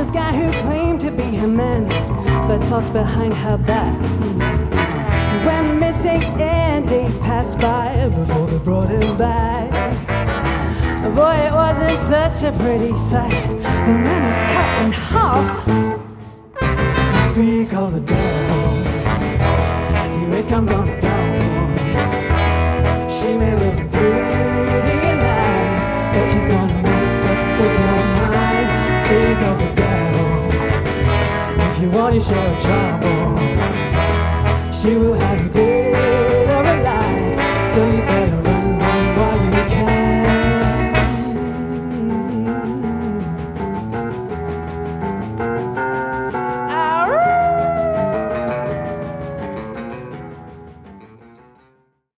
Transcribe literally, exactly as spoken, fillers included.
this guy who claimed to be her man, but talked behind her back. He went missing and days passed by before they brought him back. Boy, it wasn't such a pretty sight. The man was cut in half. Speak of the devil, here it comes on the downpour. She may look pretty and nice, but she's gonna mess up with your mind. Speak of the devil, if you want your share of trouble, she will have you dead.